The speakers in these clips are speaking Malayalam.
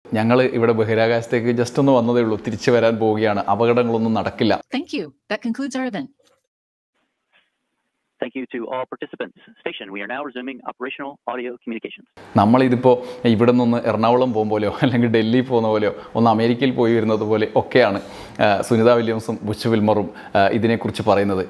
ഞങ്ങൾ ഇവിടെ ബഹിരാകാശത്തേക്ക് ജസ്റ്റ് ഒന്ന് വന്നതേ ഉള്ളൂ. തിരിച്ചു വരാൻ പോവുകയാണ്. അപകടങ്ങളൊന്നും നടക്കില്ല. Thank you. That concludes our event. Thank you to all participants. Station, we are now resuming operational audio communications. നമ്മളിതിപ്പോൾ ഇവിടെ നിന്ന് എറണാകുളം പോകുമ്പോലെയോ അല്ലെങ്കിൽ ഡൽഹി പോകുന്ന പോലെയോ ഒന്ന് അമേരിക്കയിൽ പോയി വരുന്നത് പോലെ ഒക്കെയാണ് സുനിത വില്യംസും ബുച്ച് വിൽമറും ഇതിനെക്കുറിച്ച് പറയുന്നത്.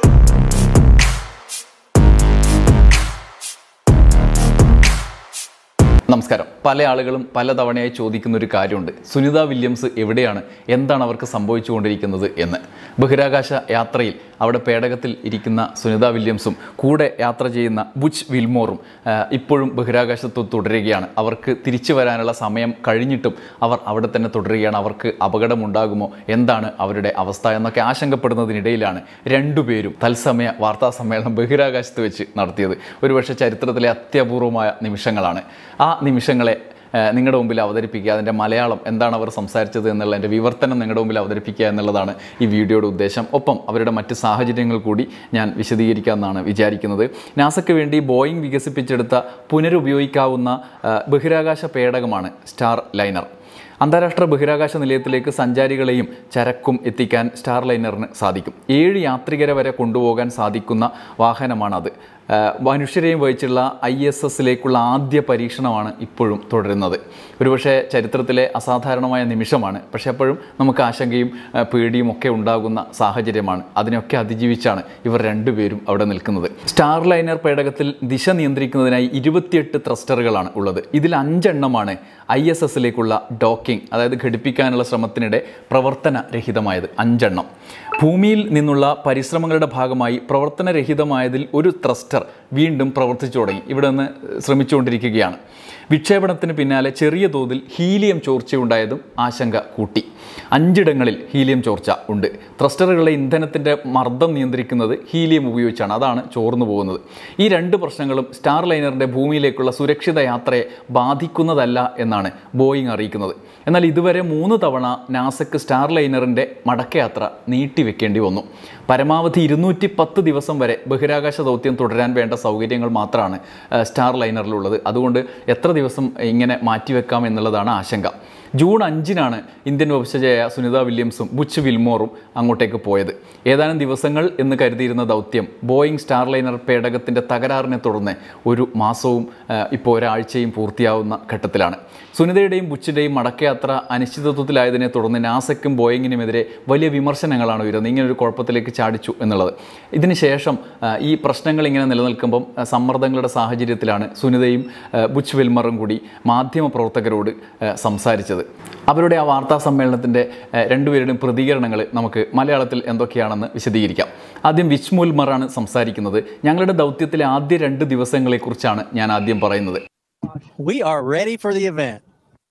നമസ്കാരം. പല ആളുകളും പല തവണയായി ചോദിക്കുന്ന ഒരു കാര്യമുണ്ട്. സുനിത വില്യംസ് എവിടെയാണ്, എന്താണ് അവർക്ക് സംഭവിച്ചുകൊണ്ടിരിക്കുന്നത് എന്ന്. ബഹിരാകാശ യാത്രയിൽ അവിടെ പേടകത്തിൽ ഇരിക്കുന്ന സുനിത വില്യംസും കൂടെ യാത്ര ചെയ്യുന്ന ബുച്ച് വിൽമോറും ഇപ്പോഴും ബഹിരാകാശത്ത് തുടരുകയാണ്. അവർക്ക് തിരിച്ചു വരാനുള്ള സമയം കഴിഞ്ഞിട്ടും അവർ അവിടെ തന്നെ തുടരുകയാണ്. അവർക്ക് അപകടമുണ്ടാകുമോ, എന്താണ് അവരുടെ അവസ്ഥ എന്നൊക്കെ ആശങ്കപ്പെടുന്നതിനിടയിലാണ് രണ്ടുപേരും തത്സമയ വാർത്താ സമ്മേളനം ബഹിരാകാശത്ത് വെച്ച് നടത്തിയത്. ഒരുപക്ഷെ ചരിത്രത്തിലെ അത്യപൂർവമായ നിമിഷങ്ങളാണ്. ആ നിമിഷങ്ങളെ നിങ്ങളുടെ മുമ്പിൽ അവതരിപ്പിക്കുക, അതിൻ്റെ മലയാളം എന്താണ് അവർ സംസാരിച്ചത് എന്നുള്ളതിൻ്റെ വിവർത്തനം നിങ്ങളുടെ മുമ്പിൽ അവതരിപ്പിക്കുക എന്നുള്ളതാണ് ഈ വീഡിയോയുടെ ഉദ്ദേശം. ഒപ്പം അവരുടെ മറ്റ് സാഹചര്യങ്ങൾ കൂടി ഞാൻ വിശദീകരിക്കാമെന്നാണ് വിചാരിക്കുന്നത്. നാസയ്ക്ക് വേണ്ടി ബോയിങ് വികസിപ്പിച്ചെടുത്ത പുനരുപയോഗിക്കാവുന്ന ബഹിരാകാശ പേടകമാണ് സ്റ്റാർ ലൈനർ. അന്താരാഷ്ട്ര ബഹിരാകാശ നിലയത്തിലേക്ക് സഞ്ചാരികളെയും ചരക്കും എത്തിക്കാൻ സ്റ്റാർ ലൈനറിന് സാധിക്കും. 7 യാത്രികരെ വരെ കൊണ്ടുപോകാൻ സാധിക്കുന്ന വാഹനമാണത്. മനുഷ്യരെയും വഹിച്ചുള്ള ISSലേക്കുള്ള ആദ്യ പരീക്ഷണമാണ് ഇപ്പോഴും തുടരുന്നത്. ഒരുപക്ഷെ ചരിത്രത്തിലെ അസാധാരണമായ നിമിഷമാണ്. പക്ഷേ അപ്പോഴും നമുക്ക് ആശങ്കയും പേടിയും ഒക്കെ ഉണ്ടാകുന്ന സാഹചര്യമാണ്. അതിനൊക്കെ അതിജീവിച്ചാണ് ഇവർ രണ്ടുപേരും അവിടെ നിൽക്കുന്നത്. സ്റ്റാർ ലൈനർ പേടകത്തിൽ ദിശ നിയന്ത്രിക്കുന്നതിനായി 28 ത്രസ്റ്ററുകളാണ് ഉള്ളത്. ഇതിൽ 5 എണ്ണമാണ് ISSലേക്കുള്ള ഡോക്കിംഗ്, അതായത് ഘടിപ്പിക്കാനുള്ള ശ്രമത്തിനിടെ പ്രവർത്തനരഹിതമായത്. 5 എണ്ണം. ഭൂമിയിൽ നിന്നുള്ള പരിശ്രമങ്ങളുടെ ഭാഗമായി പ്രവർത്തനരഹിതമായതിൽ ഒരു ത്രസ്റ്റർ വീണ്ടും പ്രവർത്തിച്ചു തുടങ്ങി. ഇവിടെ നിന്ന് ശ്രമിച്ചുകൊണ്ടിരിക്കുകയാണ്. വിക്ഷേപണത്തിന് പിന്നാലെ ചെറിയ തോതിൽ ഹീലിയം ചോർച്ചയുണ്ടായതും ആശങ്ക കൂട്ടി. 5 ഇടങ്ങളിൽ ഹീലിയം ചോർച്ച ഉണ്ട്. ത്രസ്റ്ററുകളുടെ ഇന്ധനത്തിൻ്റെ മർദ്ദം നിയന്ത്രിക്കുന്നത് ഹീലിയം ഉപയോഗിച്ചാണ്. അതാണ് ചോർന്നു പോകുന്നത്. ഈ 2 പ്രശ്നങ്ങളും സ്റ്റാർ ലൈനറിൻ്റെ ഭൂമിയിലേക്കുള്ള സുരക്ഷിത യാത്രയെ ബാധിക്കുന്നതല്ല എന്നാണ് ബോയിങ് അറിയിക്കുന്നത്. എന്നാൽ ഇതുവരെ 3 തവണ നാസയ്ക്ക് സ്റ്റാർ ലൈനറിൻ്റെ മടക്കയാത്ര നീട്ടിവെക്കേണ്ടി വന്നു. പരമാവധി 210 ദിവസം വരെ ബഹിരാകാശ ദൗത്യം തുടരാൻ വേണ്ട സൗകര്യങ്ങൾ മാത്രമാണ് സ്റ്റാർ ലൈനറിലുള്ളത്. അതുകൊണ്ട് എത്ര ദിവസം ഇങ്ങനെ മാറ്റിവെക്കാം എന്നുള്ളതാണ് ആശങ്ക. ജൂൺ 5-നാണ് ഇന്ത്യൻ വംശജയായ സുനിത വില്യംസും ബുച്ച് വിൽമോറും അങ്ങോട്ടേക്ക് പോയത്. ഏതാനും ദിവസങ്ങൾ എന്ന് കരുതിയിരുന്ന ദൗത്യം ബോയിങ് സ്റ്റാർ ലൈനർ പേടകത്തിൻ്റെ തകരാറിനെ തുടർന്ന് 1 മാസവും ഇപ്പോൾ ഒരാഴ്ചയും പൂർത്തിയാവുന്ന ഘട്ടത്തിലാണ്. സുനിതയുടെയും ബുച്ചിൻ്റെയും മടക്കയാത്ര അനിശ്ചിതത്വത്തിലായതിനെ തുടർന്ന് നാസയ്ക്കും ബോയിങ്ങിനുമെതിരെ വലിയ വിമർശനങ്ങളാണ് ഉയരുന്നത്. ഇങ്ങനൊരു കുഴപ്പത്തിലേക്ക് ചാടിച്ചു എന്നുള്ളത്. ഇതിനുശേഷം ഈ പ്രശ്നങ്ങൾ ഇങ്ങനെ നിലനിൽക്കുമ്പം സമ്മർദ്ദങ്ങളുടെ സാഹചര്യത്തിലാണ് സുനിതയും ബുച്ച് വിൽമറും കൂടി മാധ്യമപ്രവർത്തകരോട് സംസാരിച്ചത്. അവരുടെ ആ വാർത്താ സമ്മേളനത്തിൻ്റെ രണ്ടുപേരുടെയും പ്രതികരണങ്ങൾ നമുക്ക് മലയാളത്തിൽ എന്തൊക്കെയാണെന്ന് വിശദീകരിക്കാം. ആദ്യം ബുച്ച് വിൽമറാണ് സംസാരിക്കുന്നത്. ഞങ്ങളുടെ ദൗത്യത്തിലെ ആദ്യ 2 ദിവസങ്ങളെക്കുറിച്ചാണ് ഞാൻ ആദ്യം പറയുന്നത്. We are ready for the event.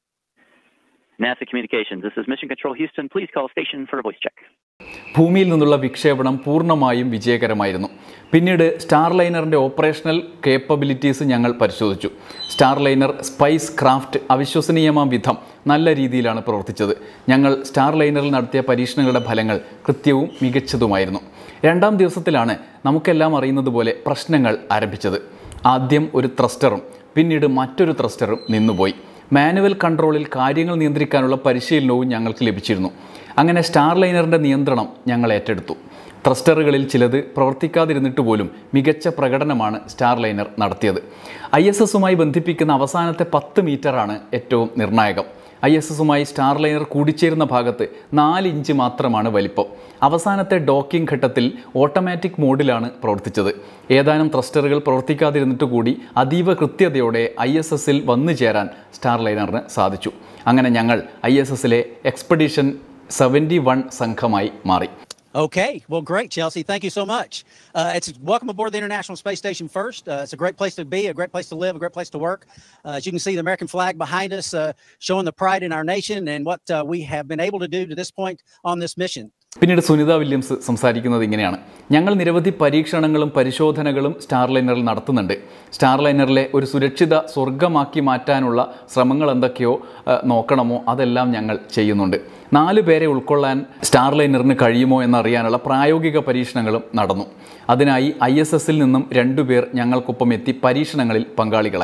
NASA Communications, this is Mission Control Houston. Please call station for a voice check. ഭൂമിയിൽ നിന്നുള്ള വിക്ഷേപണം പൂർണ്ണമായും വിജയകരമായിരുന്നു. പിന്നീട് സ്റ്റാർ ലൈനറിൻ്റെ ഓപ്പറേഷണൽ കേപ്പബിലിറ്റീസ് ഞങ്ങൾ പരിശോധിച്ചു. സ്റ്റാർ ലൈനർ സ്പൈസ് ക്രാഫ്റ്റ് അവിശ്വസനീയമാം വിധം നല്ല രീതിയിലാണ് പ്രവർത്തിച്ചത്. ഞങ്ങൾ സ്റ്റാർ ലൈനറിൽ നടത്തിയ പരീക്ഷണങ്ങളുടെ ഫലങ്ങൾ കൃത്യവും മികച്ചതുമായിരുന്നു. 2-ാം ദിവസത്തിലാണ് നമുക്കെല്ലാം അറിയുന്നത് പോലെ പ്രശ്നങ്ങൾ ആരംഭിച്ചത്. ആദ്യം ഒരു ത്രസ്റ്ററും പിന്നീട് മറ്റൊരു ത്രസ്റ്ററും നിന്നുപോയി. മാനുവൽ കൺട്രോളിൽ കാര്യങ്ങൾ നിയന്ത്രിക്കാനുള്ള പരിശീലനവും ഞങ്ങൾക്ക് ലഭിച്ചിരുന്നു. അങ്ങനെ സ്റ്റാർ ലൈനറിൻ്റെ നിയന്ത്രണം ഞങ്ങൾ ഏറ്റെടുത്തു. ത്രസ്റ്ററുകളിൽ ചിലത് പ്രവർത്തിക്കാതിരുന്നിട്ട് പോലും മികച്ച പ്രകടനമാണ് സ്റ്റാർ ലൈനർ നടത്തിയത്. ISSുമായി ബന്ധിപ്പിക്കുന്ന അവസാനത്തെ 10 മീറ്ററാണ് ഏറ്റവും നിർണായകം. ISSുമായി സ്റ്റാർ ലൈനർ കൂടിച്ചേരുന്ന ഭാഗത്ത് 4 ഇഞ്ച് മാത്രമാണ് വലിപ്പം. അവസാനത്തെ ഡോക്കിംഗ് ഘട്ടത്തിൽ ഓട്ടോമാറ്റിക് മോഡിലാണ് പ്രവർത്തിച്ചത്. ഏതാനും ത്രസ്റ്ററുകൾ പ്രവർത്തിക്കാതിരുന്നിട്ട് കൂടി അതീവ കൃത്യതയോടെ ISSൽ വന്നു ചേരാൻ സ്റ്റാർ ലൈനറിന് സാധിച്ചു. അങ്ങനെ ഞങ്ങൾ ISSലെ എക്സ്പെഡിഷൻ 71 സംഘമായി മാറി. Okay, well, great, Chelsea. Thank you so much. It's welcome aboard the International Space Station first. It's a great place to be, a great place to live, a great place to work. As you can see, the American flag behind us, showing the pride in our nation and what we have been able to do to this point on this mission. പിന്നീട് സുനിത വില്യംസ് സംസാരിക്കുന്നത് ഇങ്ങനെയാണ്. ഞങ്ങൾ നിരവധി പരീക്ഷണങ്ങളും പരിശോധനകളും സ്റ്റാർ ലൈനറിൽ നടത്തുന്നുണ്ട്. സ്റ്റാർ ലൈനറിലെ ഒരു സുരക്ഷിത സ്വർഗമാക്കി മാറ്റാനുള്ള ശ്രമങ്ങൾ എന്തൊക്കെയോ നോക്കണമോ അതെല്ലാം ഞങ്ങൾ ചെയ്യുന്നുണ്ട്. 4 പേരെ ഉൾക്കൊള്ളാൻ സ്റ്റാർ ലൈനറിന് കഴിയുമോ എന്നറിയാനുള്ള പ്രായോഗിക പരീക്ഷണങ്ങളും നടന്നു. അതിനായി ISSൽ നിന്നും 2 പേർ ഞങ്ങൾക്കൊപ്പം എത്തി പരീക്ഷണങ്ങളിൽ പങ്കാളികളായി.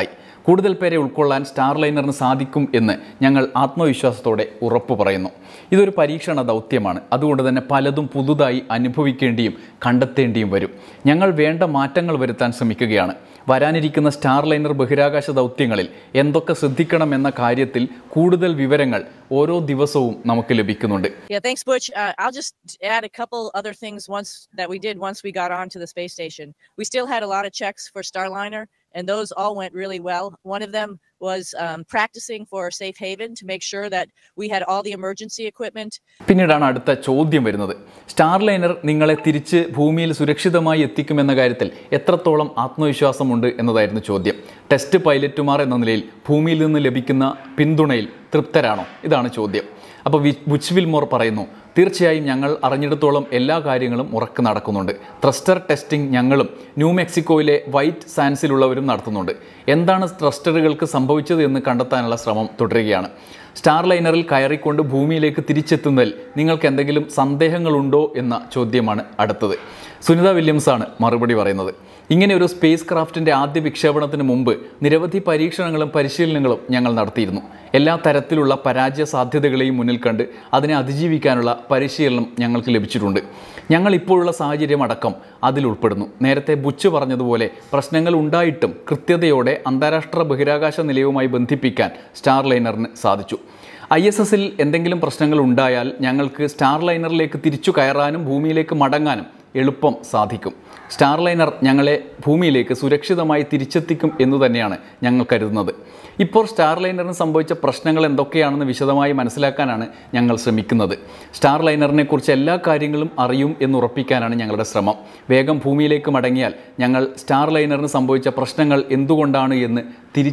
കൂടുതൽ പേരെ ഉൾക്കൊള്ളാൻ സ്റ്റാർലൈനറിന് സാധിക്കും എന്ന് ഞങ്ങൾ ആത്മവിശ്വാസത്തോടെ ഉറപ്പു പറയുന്നു. ഇതൊരു പരീക്ഷണ ദൗത്യമാണ്. അതുകൊണ്ട് തന്നെ പലതും പുതുതായി അനുഭവിക്കേണ്ടിയും കണ്ടെത്തേണ്ടിയും വരും. ഞങ്ങൾ വേണ്ട മാറ്റങ്ങൾ വരുത്താൻ ശ്രമിക്കുകയാണ്. വരാനിരിക്കുന്ന സ്റ്റാർലൈനർ ബഹിരാകാശ ദൗത്യങ്ങളിൽ എന്തൊക്കെ ശ്രദ്ധിക്കണമെന്ന കാര്യത്തിൽ കൂടുതൽ വിവരങ്ങൾ ഓരോ ദിവസവും നമുക്ക് ലഭിക്കുന്നുണ്ട്. Yeah, thanks, Butch. I'll just add a couple other things once we got onto the space station. We still had a lot of checks for Starliner, and those all went really well. One of them was practicing for safe haven to make sure that we had all the emergency equipment. പിന്നീടാണ് അടുത്ത ചോദ്യം വരുന്നത്. സ്റ്റാർലൈനർ നിങ്ങളെ തിരിച്ച് ഭൂമിയിൽ സുരക്ഷിതമായി എത്തിക്കുമെന്ന കാര്യത്തിൽ എത്രത്തോളം ആത്മവിശ്വാസമുണ്ട് എന്നതായിരുന്നു ചോദ്യം. ടെസ്റ്റ് പൈലറ്റുമാർ എന്ന നിലയിൽ ഭൂമിയിൽ നിന്ന് ലഭിക്കുന്ന പിന്തുണയിൽ തൃപ്തരാണോ? ഇതാണ് ചോദ്യം. അപ്പോൾ ബുച്ച് വിൽമോർ പറയുന്നു, തീർച്ചയായും ഞങ്ങൾ അറിഞ്ഞിടത്തോളം എല്ലാ കാര്യങ്ങളും ഉറക്കെ നടക്കുന്നുണ്ട്. ത്രസ്റ്റർ ടെസ്റ്റിംഗ് ഞങ്ങളും ന്യൂ മെക്സിക്കോയിലെ വൈറ്റ് സാൻസിലുള്ളവരും നടത്തുന്നുണ്ട്. എന്താണ് ത്രസ്റ്ററുകൾക്ക് സംഭവിച്ചത് എന്ന് കണ്ടെത്താനുള്ള ശ്രമം തുടരുകയാണ്. സ്റ്റാർലൈനറിൽ കയറിക്കൊണ്ട് ഭൂമിയിലേക്ക് തിരിച്ചെത്തുന്നതിൽ നിങ്ങൾക്ക് എന്തെങ്കിലും സന്ദേഹങ്ങളുണ്ടോ എന്ന ചോദ്യമാണ് അടുത്തത്. സുനിത വില്യംസാണ് മറുപടി പറയുന്നത്. ഇങ്ങനെ ഒരു സ്പേസ് ക്രാഫ്റ്റിൻ്റെ ആദ്യ വിക്ഷേപണത്തിന് മുമ്പ് നിരവധി പരീക്ഷണങ്ങളും പരിശീലനങ്ങളും ഞങ്ങൾ നടത്തിയിരുന്നു. എല്ലാ തരത്തിലുള്ള പരാജയ സാധ്യതകളെയും മുന്നിൽ കണ്ട് അതിനെ അതിജീവിക്കാനുള്ള പരിശീലനം ഞങ്ങൾക്ക് ലഭിച്ചിട്ടുണ്ട്. ഞങ്ങൾ ഇപ്പോഴുള്ള സാഹചര്യം അടക്കം അതിൽ ഉൾപ്പെടുന്നു. നേരത്തെ ബുച്ച് പറഞ്ഞതുപോലെ പ്രശ്നങ്ങൾ ഉണ്ടായിട്ടും കൃത്യതയോടെ അന്താരാഷ്ട്ര ബഹിരാകാശ നിലയവുമായി ബന്ധിപ്പിക്കാൻ സ്റ്റാർലൈനറിന് സാധിച്ചു. ISSൽ എന്തെങ്കിലും പ്രശ്നങ്ങൾ ഉണ്ടായാൽ ഞങ്ങൾക്ക് സ്റ്റാർലൈനറിലേക്ക് തിരിച്ചു കയറാനും ഭൂമിയിലേക്ക് മടങ്ങാനും എളുപ്പം സാധിക്കും. സ്റ്റാർലൈനർ ഞങ്ങളെ ഭൂമിയിലേക്ക് സുരക്ഷിതമായി തിരിച്ചെത്തിക്കും എന്ന് തന്നെയാണ് ഞങ്ങൾ കരുതുന്നത്. ഇപ്പോൾ സ്റ്റാർലൈനറിന് സംഭവിച്ച പ്രശ്നങ്ങൾ എന്തൊക്കെയാണെന്ന് വിശദമായി മനസ്സിലാക്കാനാണ് ഞങ്ങൾ ശ്രമിക്കുന്നത്. സ്റ്റാർലൈനറിനെ കുറിച്ച് എല്ലാ കാര്യങ്ങളും അറിയും എന്നുറപ്പിക്കാനാണ് ഞങ്ങളുടെ ശ്രമം. വേഗം ഭൂമിയിലേക്ക് മടങ്ങിയാൽ ഞങ്ങൾ സ്റ്റാർലൈനറിന് സംഭവിച്ച പ്രശ്നങ്ങൾ എന്തുകൊണ്ടാണ് എന്ന്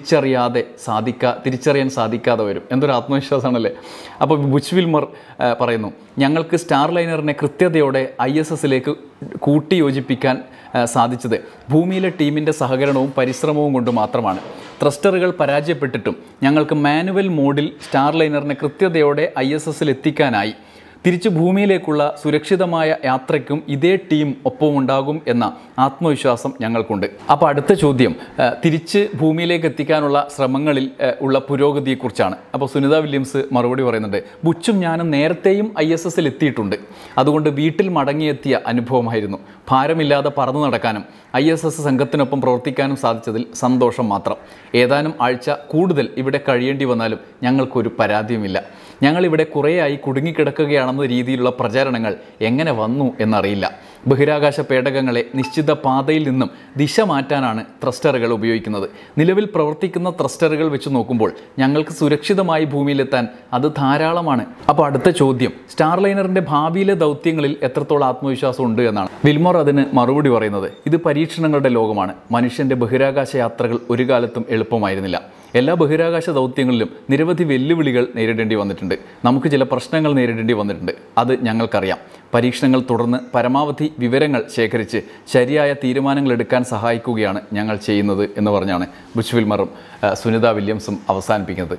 തിരിച്ചറിയാൻ സാധിക്കാതെ വരും. എന്തൊരു ആത്മവിശ്വാസമാണല്ലേ. അപ്പോൾ ബുച്ച് വിൽമർ പറയുന്നു, ഞങ്ങൾക്ക് സ്റ്റാർലൈനറിനെ കൃത്യതയോടെ ISSലേക്ക് കൂട്ടിയോജിപ്പിക്കാൻ സാധിച്ചത് ഭൂമിയിലെ ടീമിൻ്റെ സഹകരണവും പരിശ്രമവും കൊണ്ട് മാത്രമാണ്. ത്രസ്റ്ററുകൾ പരാജയപ്പെട്ടിട്ടും ഞങ്ങൾക്ക് മാനുവൽ മോഡിൽ സ്റ്റാർലൈനറിനെ കൃത്യതയോടെ ISSൽ എത്തിക്കാനായി. തിരിച്ച് ഭൂമിയിലേക്കുള്ള സുരക്ഷിതമായ യാത്രയ്ക്കും ഇതേ ടീം ഒപ്പമുണ്ടാകും എന്ന ആത്മവിശ്വാസം ഞങ്ങൾക്കുണ്ട്. അപ്പോൾ അടുത്ത ചോദ്യം തിരിച്ച് ഭൂമിയിലേക്ക് എത്തിക്കാനുള്ള ശ്രമങ്ങളിൽ ഉള്ള പുരോഗതിയെക്കുറിച്ചാണ്. അപ്പോൾ സുനിത വില്യംസ് മറുപടി പറയുന്നുണ്ട്, ബുച്ചും ഞാനും നേരത്തെയും ISSൽ എത്തിയിട്ടുണ്ട്. അതുകൊണ്ട് വീട്ടിൽ മടങ്ങിയെത്തിയ അനുഭവമായിരുന്നു. ഭാരമില്ലാതെ പറന്നു നടക്കാനും ISS സംഘത്തിനൊപ്പം പ്രവർത്തിക്കാനും സാധിച്ചതിൽ സന്തോഷം മാത്രം. ഏതാനും ആഴ്ച കൂടുതൽ ഇവിടെ കഴിയേണ്ടി വന്നാലും ഞങ്ങൾക്കൊരു പരാതിയുമില്ല. ഞങ്ങളിവിടെ കുറേയായി കുടുങ്ങിക്കിടക്കുകയാണെന്ന രീതിയിലുള്ള പ്രചാരണങ്ങൾ എങ്ങനെ വന്നു എന്നറിയില്ല. ബഹിരാകാശ പേടകങ്ങളെ നിശ്ചിത പാതയിൽ നിന്നും ദിശ മാറ്റാനാണ് ത്രസ്റ്ററുകൾ ഉപയോഗിക്കുന്നത്. നിലവിൽ പ്രവർത്തിക്കുന്ന ത്രസ്റ്ററുകൾ വെച്ച് നോക്കുമ്പോൾ ഞങ്ങൾക്ക് സുരക്ഷിതമായി ഭൂമിയിലെത്താൻ അത് ധാരാളമാണ്. അപ്പോൾ അടുത്ത ചോദ്യം, സ്റ്റാർലൈനറിൻ്റെ ഭാവിയിലെ ദൗത്യങ്ങളിൽ എത്രത്തോളം ആത്മവിശ്വാസം ഉണ്ട് എന്നാണ്. വിൽമോർ അതിന് മറുപടി പറയുന്നത്, ഇത് പരീക്ഷണങ്ങളുടെ ലോകമാണ്. മനുഷ്യൻ്റെ ബഹിരാകാശ യാത്രകൾ ഒരു കാലത്തും എളുപ്പമായിരുന്നില്ല. എല്ലാ ബഹിരാകാശ ദൗത്യങ്ങളിലും നിരവധി വെല്ലുവിളികൾ നേരിടേണ്ടി വന്നിട്ടുണ്ട്. നമുക്ക് ചില പ്രശ്നങ്ങൾ നേരിടേണ്ടി വന്നിട്ടുണ്ട്. അത് ഞങ്ങൾക്കറിയാം. പരീക്ഷണങ്ങൾ തുടർന്ന് പരമാവധി വിവരങ്ങൾ ശേഖരിച്ച് ശരിയായ തീരുമാനങ്ങൾ എടുക്കാൻ സഹായിക്കുകയാണ് ഞങ്ങൾ ചെയ്യുന്നത് എന്ന് പറഞ്ഞാണ് ബുച്ച് വിൽമറും സുനിത വില്യംസും അവസാനിപ്പിക്കുന്നത്.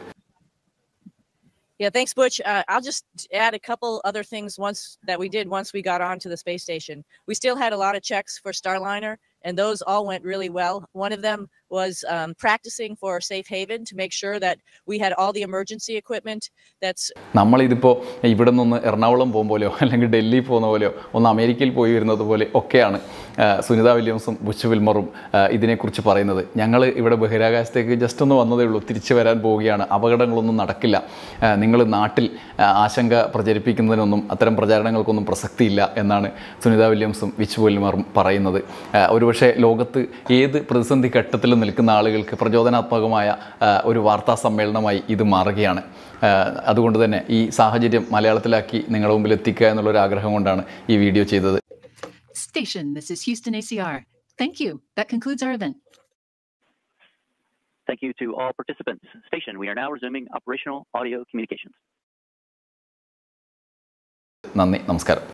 Yeah, thanks, Butch. I'll just add a couple other things once we got onto the space station. We still had a lot of checks for Starliner, and those all went really well. One of them was practicing for safe haven to make sure that we had all the emergency equipment നമ്മളിതിപ്പോൾ ഇവിടെ നിന്ന് എറണാകുളം പോകുമ്പോലെയോ അല്ലെങ്കിൽ ഡൽഹി പോകുന്ന പോലെയോ ഒന്ന് അമേരിക്കയിൽ പോയി വരുന്നത് പോലെ ഒക്കെയാണ് സുനിത വില്യംസും ബുച്ച് വിൽമറും ഇതിനെക്കുറിച്ച് പറയുന്നത്. ഞങ്ങൾ ഇവിടെ ബഹിരാകാശത്തേക്ക് ജസ്റ്റ് ഒന്ന് വന്നതേ ഉള്ളൂ, തിരിച്ചു വരാൻ പോവുകയാണ്, അപകടങ്ങളൊന്നും നടക്കില്ല, നിങ്ങൾ നാട്ടിൽ ആശങ്ക പ്രചരിപ്പിക്കുന്നതിനൊന്നും അത്തരം പ്രചാരണങ്ങൾക്കൊന്നും പ്രസക്തിയില്ല എന്നാണ് സുനിത വില്യംസും ബുച്ച് വിൽമറും പറയുന്നത്. ഒരുപക്ഷെ ലോകത്ത് ഏത് പ്രതിസന്ധി ഘട്ടത്തിലും നിൽക്കുന്ന ആളുകൾക്ക് പ്രചോദനാത്മകമായ ഒരു വാർത്താ സമ്മേളനമായി ഇത് മാറുകയാണ്. അതുകൊണ്ട് തന്നെ ഈ സാഹചര്യം മലയാളത്തിലാക്കി നിങ്ങളുടെ മുമ്പിൽ എത്തിക്കുക എന്നുള്ളൊരു ആഗ്രഹം കൊണ്ടാണ് ഈ വീഡിയോ ചെയ്തത്. Station, this is Houston ACR. Thank you. That concludes our event. Thank you to all participants. Station, we are now resuming operational audio communications. നന്ദി, നമസ്കാരം.